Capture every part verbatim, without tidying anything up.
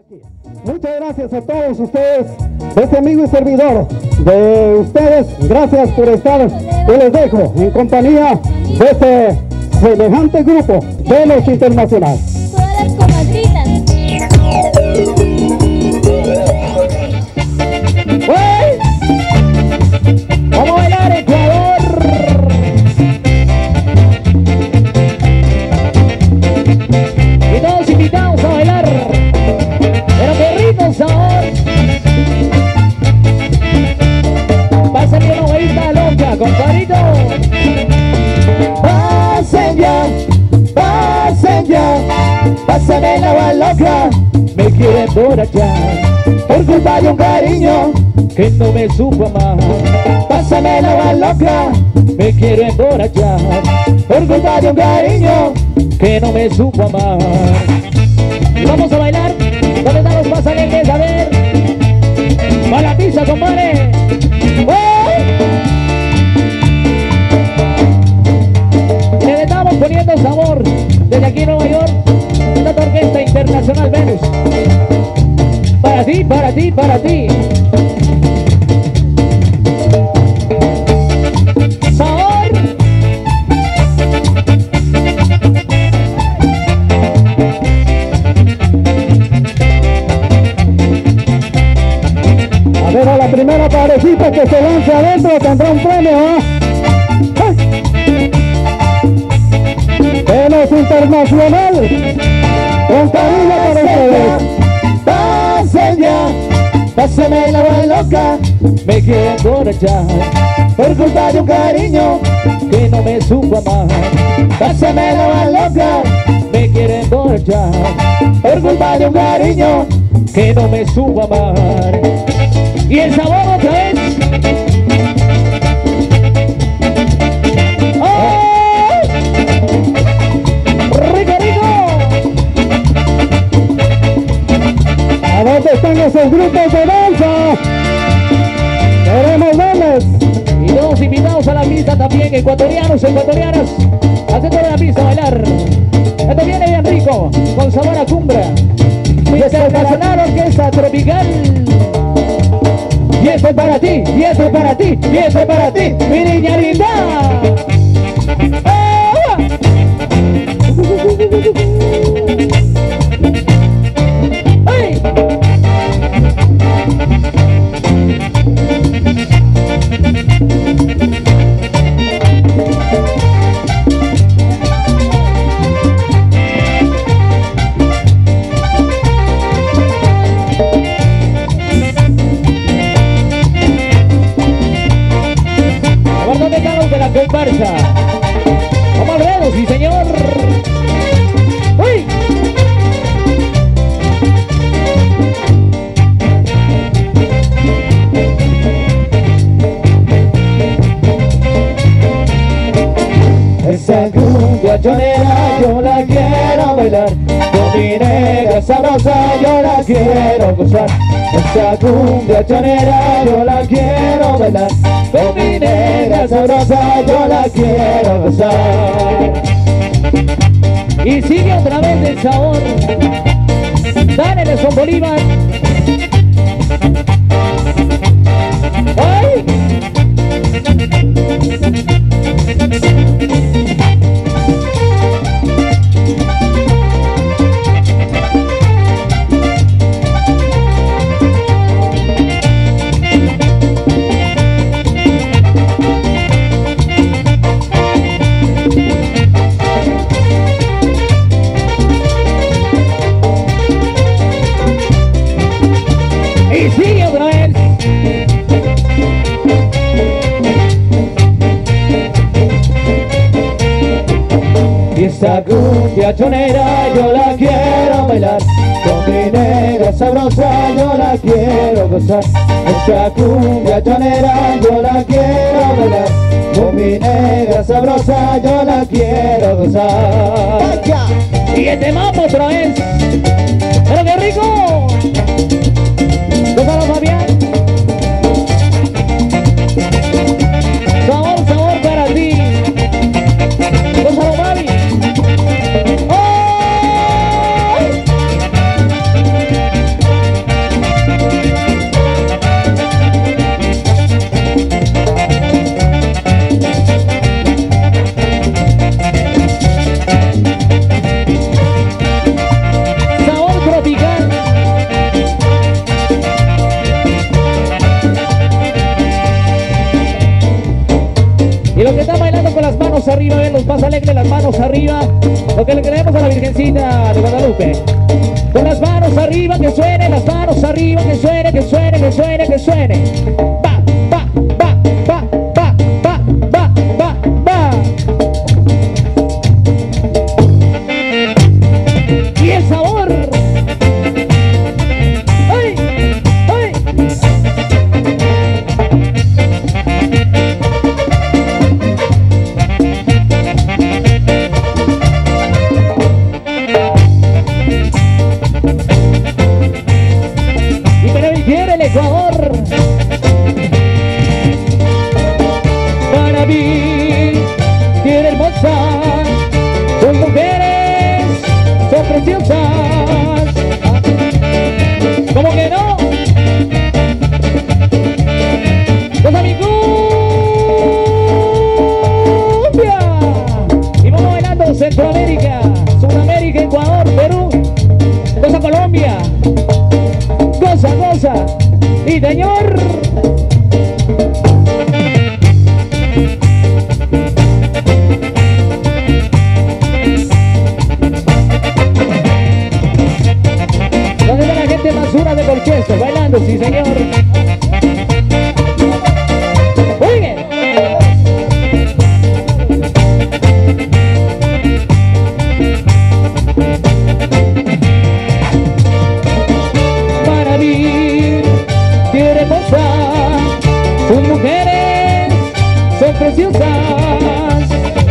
Muchas gracias a todos ustedes, de este amigo y servidor, de ustedes, gracias por estar, y les dejo en compañía de este semejante grupo de los internacionales. Todas las comadritas. ¡Uy! Vamos a bailar, Ecuador. Y todos invitados a bailar. Pero qué rico sabor. Pásale una vuelta loca, compadrito. Pasen ya, pasen ya, pásame la agua loca. Me quieren por allá, por culpa de un cariño que no me supo amar. Pásame la agua loca, me quieren por allá, por culpa de un cariño que no me supo amar. Y vamos a bailar. ¿Dónde están los pasajeros? A ver. Va la pizza, compadre. ¡Oh! Y le estamos poniendo sabor desde aquí en Nueva York. Esta orquesta internacional Venus. Para ti, para ti, para ti. Sabor. Pero la primera parejita que se lance adentro tendrá un premio, ¿eh? De los internacionales, con cariño para ustedes. Pasen ya, pásame la agua loca, me quieren por allá, por culpa de un cariño que no me supo amar. Pásame la agua loca, me quieren por allá, por culpa de un cariño que no me supo amar. Y el sabor otra vez. ¡Oh! ¡Rico, rico! ¿A dónde están esos grupos de danza? Queremos verles. Y todos invitados a la pista también, ecuatorianos, ecuatorianas, hacen toda la pista a bailar. Esto viene bien rico, con sabor a cumbra. Internacional Orquesta Tropical. Y esto es para ti, y esto es para ti, y esto es para ti, mi niña linda. ¡Oh! ¡Hey! Comparsa. Vamos al dedo, sí señor. ¡Uy! Esa cumbia chonera yo la quiero bailar, con mi negra sabrosa yo la quiero gozar. Esa cumbia chonera yo la quiero bailar, con mi negra sabrosa yo la quiero gozar. Y sigue otra vez el sabor. Dale, Nelson Bolívar. ¡Ay! Y sigue otra vez. Y esta cumbia chonera yo la quiero bailar, con mi negra sabrosa yo la quiero gozar. Esta cumbia chonera yo la quiero bailar, con mi negra sabrosa yo la quiero gozar. Y este mambo otra vez. ¡Pero qué rico! ¡Gózalo, Fabián! Sabor, sabor para ti. ¡Gózalo, Fabi! ¡Oh! denme las manos arriba, lo que le queremos a la Virgencita de Guadalupe. Con las manos arriba, que suene, las manos arriba, que suene, que suene, que suene, que suene. Va, va, va, va, va, va, va, va, va. Y el sabor. ¡Ay! ¡Ay! Y pero quiere el Ecuador. Para mí, tiene hermosa, sus mujeres son preciosas. ¿Cómo que no? ¡Los amigos! Y vamos bailando Centroamérica, Sudamérica, Ecuador, Perú, goza Colombia, goza, goza, y señor. ¿Dónde está la gente más dura de Colchester? Bailando, sí señor. Oigan. Para mí, quiere hermosa, sus mujeres son preciosas.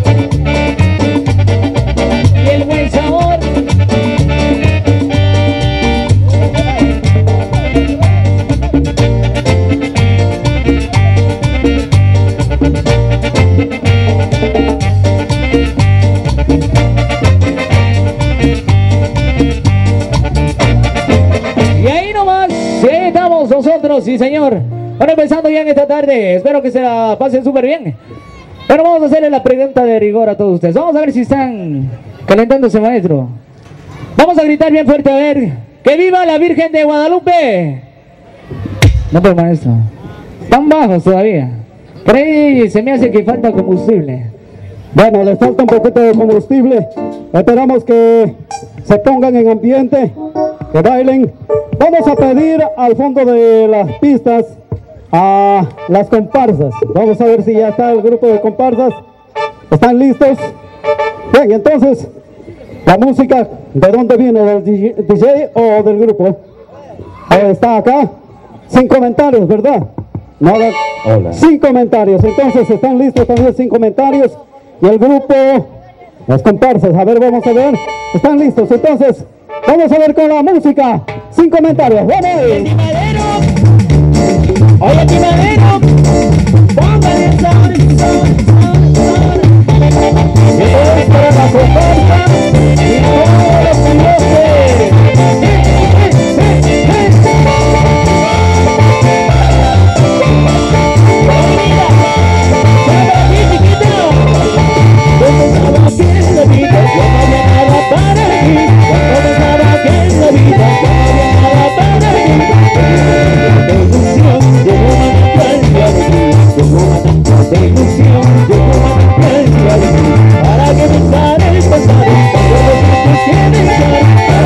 Y el buen sabor. Y ahí nomás, y ahí estamos nosotros, sí señor. Bueno, empezando ya en esta tarde, espero que se la pasen súper bien. Bueno, vamos a hacerle la pregunta de rigor a todos ustedes. Vamos a ver si están calentándose, maestro. Vamos a gritar bien fuerte, a ver. ¡Que viva la Virgen de Guadalupe! No, pues maestro, están bajos todavía. Por ahí se me hace que falta combustible. Bueno, les falta un poquito de combustible. Esperamos que se pongan en ambiente, que bailen. Vamos a pedir al fondo de las pistas a las comparsas. Vamos a ver si ya está el grupo de comparsas. ¿Están listos? Bien, entonces, la música, ¿de dónde viene? ¿Del D J o del grupo? Eh, está acá, sin comentarios, ¿verdad? Nada. Hola. Sin comentarios, entonces están listos también sin comentarios. Y el grupo, las comparsas, a ver, vamos a ver, están listos, entonces, vamos a ver con la música, sin comentarios, ¡vamos! Oye, timadero, oye, timadero, póngale el sabor, el sabor, el sabor, el sabor. Y todo es para la comparsa y todos los pilotes. La vida, yo no había nada para mí. Cuando pensaba que en la vida yo no había nada para mí. De ilusión, llegó una nostalgia de ti. Llegó una de ilusión, llegó una nostalgia de ti. Para que pensar el pasado, cuando los tiempos tienen ya.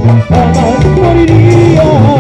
jamás moriría.